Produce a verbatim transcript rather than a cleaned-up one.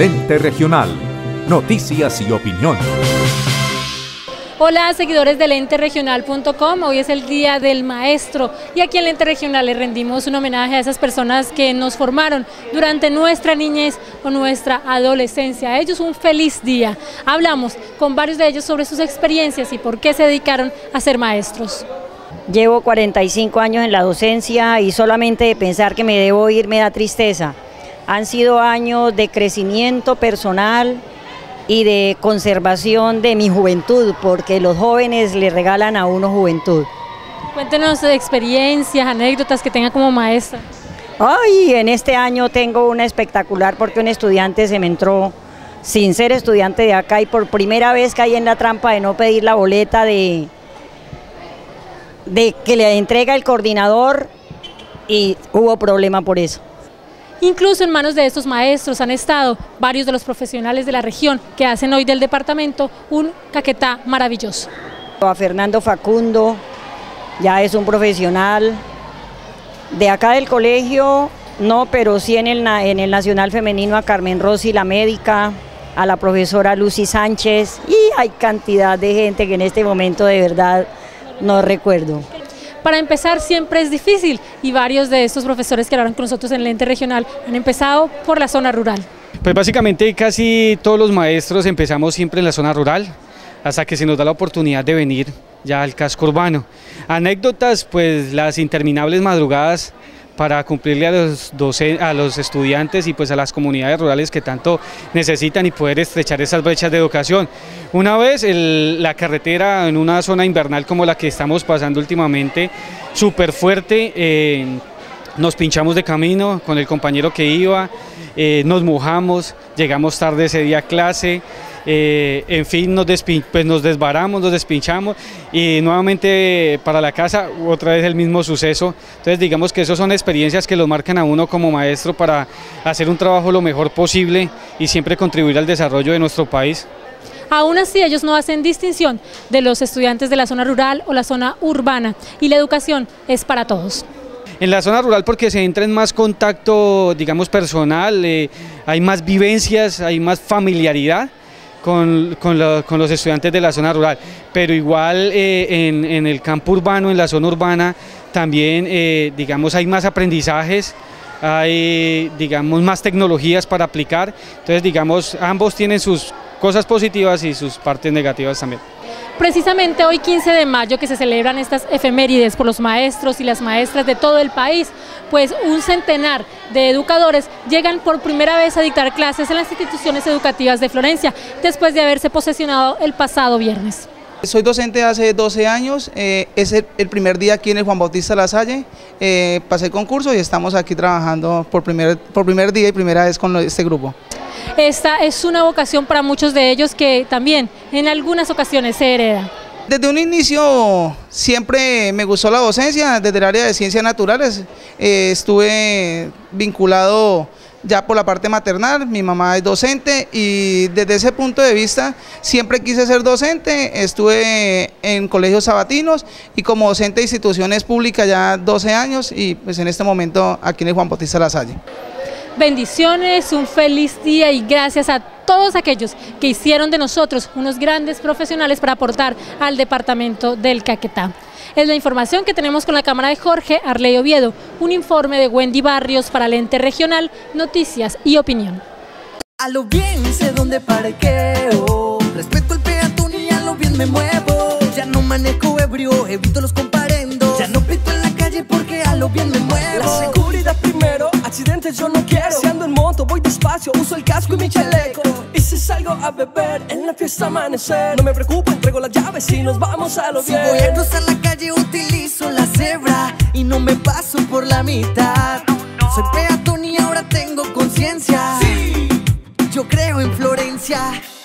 El Ente Regional. Noticias y opinión. Hola, seguidores del ente regional punto com. Hoy es el Día del Maestro y aquí en el Ente Regional le rendimos un homenaje a esas personas que nos formaron durante nuestra niñez o nuestra adolescencia. A ellos un feliz día. Hablamos con varios de ellos sobre sus experiencias y por qué se dedicaron a ser maestros. Llevo cuarenta y cinco años en la docencia y solamente de pensar que me debo ir me da tristeza. Han sido años de crecimiento personal y de conservación de mi juventud, porque los jóvenes le regalan a uno juventud. Cuéntenos experiencias, anécdotas que tenga como maestra. Ay, en este año tengo una espectacular porque un estudiante se me entró sin ser estudiante de acá y por primera vez caí en la trampa de no pedir la boleta de, de que le entrega el coordinador y hubo problema por eso. Incluso en manos de estos maestros han estado varios de los profesionales de la región que hacen hoy del departamento un Caquetá maravilloso. A Fernando Facundo, ya es un profesional de acá del colegio, no, pero sí en el, en el Nacional Femenino a Carmen Rossi, la médica, a la profesora Lucy Sánchez, y hay cantidad de gente que en este momento de verdad no recuerdo. Para empezar siempre es difícil y varios de estos profesores que hablaron con nosotros en el ente regional han empezado por la zona rural. Pues básicamente casi todos los maestros empezamos siempre en la zona rural hasta que se nos da la oportunidad de venir ya al casco urbano. Anécdotas, pues las interminables madrugadas para cumplirle a los, docentes, a los estudiantes y pues a las comunidades rurales que tanto necesitan y poder estrechar esas brechas de educación. Una vez el, la carretera en una zona invernal como la que estamos pasando últimamente, súper fuerte, eh, nos pinchamos de camino con el compañero que iba, eh, nos mojamos, llegamos tarde ese día a clase. Eh, en fin, nos, pues nos desbaramos, nos despinchamos y nuevamente para la casa otra vez el mismo suceso. Entonces digamos que esas son experiencias que los marcan a uno como maestro para hacer un trabajo lo mejor posible y siempre contribuir al desarrollo de nuestro país. Aún así ellos no hacen distinción de los estudiantes de la zona rural o la zona urbana y la educación es para todos. En la zona rural porque se entra en más contacto, digamos, personal, eh, hay más vivencias, hay más familiaridad Con, con, lo, con los estudiantes de la zona rural, pero igual eh, en, en el campo urbano, en la zona urbana, también eh, digamos hay más aprendizajes, hay digamos más tecnologías para aplicar, entonces digamos ambos tienen sus cosas positivas y sus partes negativas también. Precisamente hoy quince de mayo que se celebran estas efemérides por los maestros y las maestras de todo el país, pues un centenar de educadores llegan por primera vez a dictar clases en las instituciones educativas de Florencia, después de haberse posesionado el pasado viernes. Soy docente hace doce años, eh, es el, el primer día aquí en el Juan Bautista Lasalle, eh, pasé el concurso y estamos aquí trabajando por primer, por primer día y primera vez con este grupo. Esta es una vocación para muchos de ellos que también en algunas ocasiones se hereda. Desde un inicio siempre me gustó la docencia, desde el área de ciencias naturales, eh, estuve vinculado ya por la parte maternal, mi mamá es docente y desde ese punto de vista siempre quise ser docente, estuve en colegios sabatinos y como docente de instituciones públicas ya doce años y pues en este momento aquí en el Juan Bautista Lasalle. Bendiciones, un feliz día y gracias a todos aquellos que hicieron de nosotros unos grandes profesionales para aportar al departamento del Caquetá. Es la información que tenemos con la cámara de Jorge Arley Oviedo, un informe de Wendy Barrios para el ente regional, noticias y opinión. A lo bien sé dónde parqueo, respeto el peatón y a lo bien me muevo. Ya no manejo ebrio, evito los comparendos, ya no pito en la calle porque a lo bien me muevo. La seguridad primero, accidentes yo no quiero. Si ando en moto voy despacio, uso el casco y mi chaleco. Y si salgo a beber, en la fiesta amanecer, no me preocupo, entrego las llaves y nos vamos a lo bien. Si voy a cruzar la calle utilizo la cebra y no me paso por la mitad. Soy peatón y ahora tengo conciencia. Sí. Yo creo en Florencia.